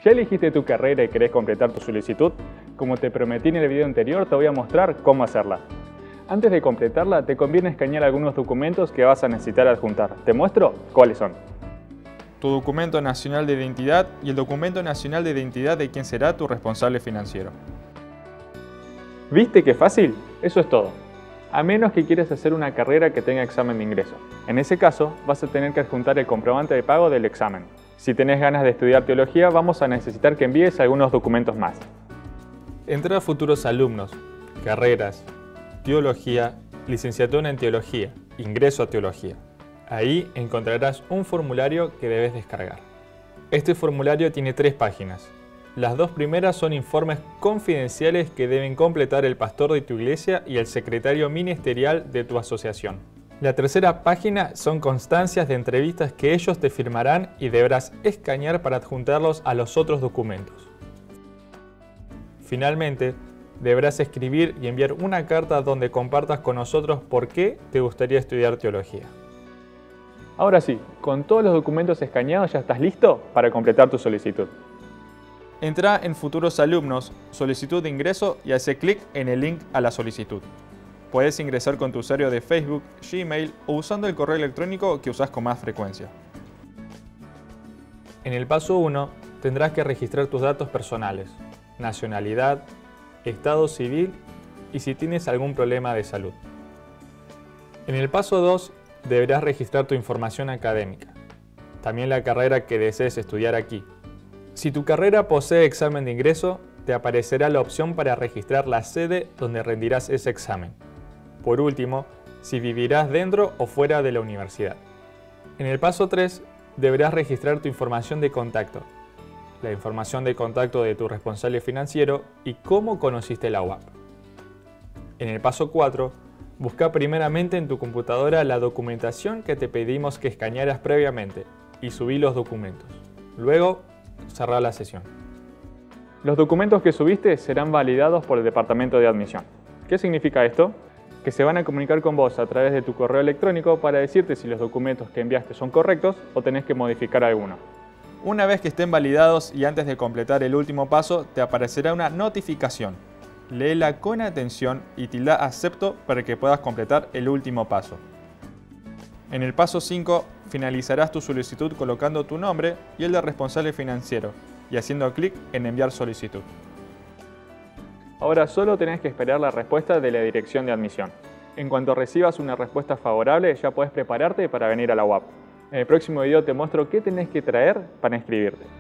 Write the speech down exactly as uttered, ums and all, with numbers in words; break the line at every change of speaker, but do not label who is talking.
¿Ya elegiste tu carrera y querés completar tu solicitud? Como te prometí en el video anterior, te voy a mostrar cómo hacerla. Antes de completarla, te conviene escanear algunos documentos que vas a necesitar adjuntar. ¿Te muestro cuáles son?
Tu documento nacional de identidad y el documento nacional de identidad de quien será tu responsable financiero.
¿Viste qué fácil? Eso es todo. A menos que quieras hacer una carrera que tenga examen de ingreso. En ese caso, vas a tener que adjuntar el comprobante de pago del examen. Si tenés ganas de estudiar teología, vamos a necesitar que envíes algunos documentos más.
Entra a futuros alumnos, carreras, teología, licenciatura en teología, ingreso a teología. Ahí encontrarás un formulario que debes descargar. Este formulario tiene tres páginas. Las dos primeras son informes confidenciales que deben completar el pastor de tu iglesia y el secretario ministerial de tu asociación. La tercera página son constancias de entrevistas que ellos te firmarán y deberás escanear para adjuntarlos a los otros documentos. Finalmente, deberás escribir y enviar una carta donde compartas con nosotros por qué te gustaría estudiar teología.
Ahora sí, con todos los documentos escaneados ya estás listo para completar tu solicitud.
Entra en Futuros Alumnos, Solicitud de Ingreso y hace clic en el link a la solicitud. Puedes ingresar con tu usuario de Facebook, Gmail o usando el correo electrónico que usas con más frecuencia. En el paso uno tendrás que registrar tus datos personales, nacionalidad, estado civil y si tienes algún problema de salud. En el paso dos deberás registrar tu información académica, también la carrera que desees estudiar aquí. Si tu carrera posee examen de ingreso, te aparecerá la opción para registrar la sede donde rendirás ese examen. Por último, si vivirás dentro o fuera de la universidad. En el paso tres, deberás registrar tu información de contacto, la información de contacto de tu responsable financiero y cómo conociste la U A P. En el paso cuatro, busca primeramente en tu computadora la documentación que te pedimos que escanearas previamente y subí los documentos. Luego, cerrá la sesión.
Los documentos que subiste serán validados por el departamento de admisión. ¿Qué significa esto? Que se van a comunicar con vos a través de tu correo electrónico para decirte si los documentos que enviaste son correctos o tenés que modificar alguno.
Una vez que estén validados y antes de completar el último paso, te aparecerá una notificación. Léela con atención y tilda acepto para que puedas completar el último paso. En el paso cinco, finalizarás tu solicitud colocando tu nombre y el del responsable financiero y haciendo clic en enviar solicitud.
Ahora solo tenés que esperar la respuesta de la dirección de admisión. En cuanto recibas una respuesta favorable, ya podés prepararte para venir a la U A P. En el próximo video te muestro qué tenés que traer para inscribirte.